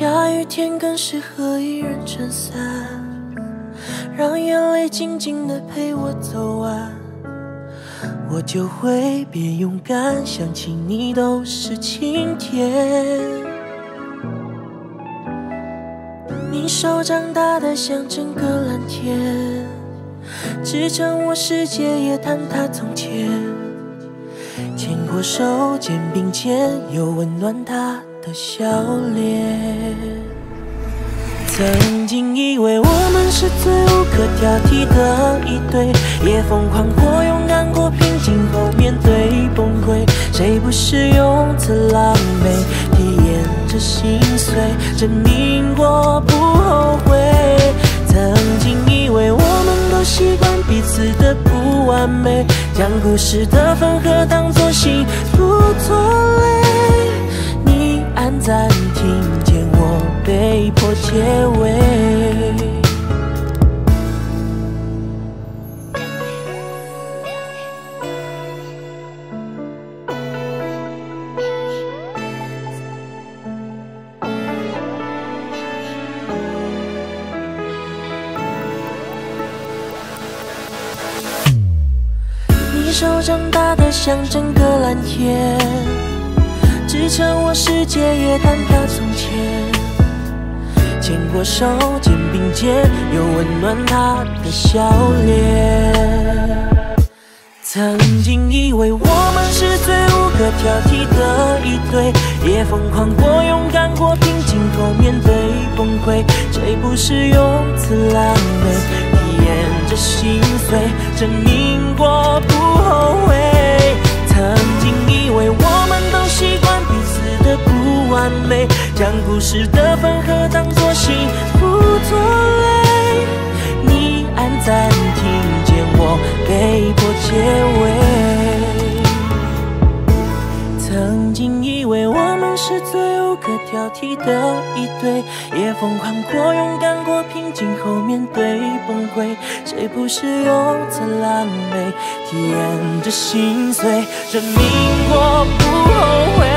下雨天更适合一人撑伞，让眼泪静静地陪我走完，我就会变勇敢，想起你都是晴天。你手长大的像整个蓝天，支撑我世界也坍塌从前，牵过手肩并肩，有温暖他的笑脸。曾经以为我们是最无可挑剔的一对，也疯狂过勇敢过，平静后面对崩溃，谁不是用此狼狈体验着心碎，证明过不后悔。曾经以为我们都习惯彼此的不完美，将故事的分合当作幸福拖累，你按暂停键，我被迫结尾。你手长大的像整个蓝天，支撑我世界也坍塌从前，牵过手肩并肩，有温暖他的笑脸。曾经以为我们是最无可挑剔的一对，也疯狂过勇敢过，平静后面对崩溃，谁不是用此狼狈体验着心碎，证明过不后悔。曾经以为我们都习惯彼此的不完美，将故事的分合当作幸福拖累，你按暂停键，我被迫结尾。曾经以为我们是最无可挑剔的一对，也疯狂过勇敢过，平静后面对崩溃，谁不是用此狼狈体验着心碎，证明过不后悔。